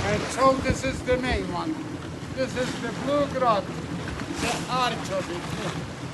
And so this is the main one. This is the blue grot, the arch of it.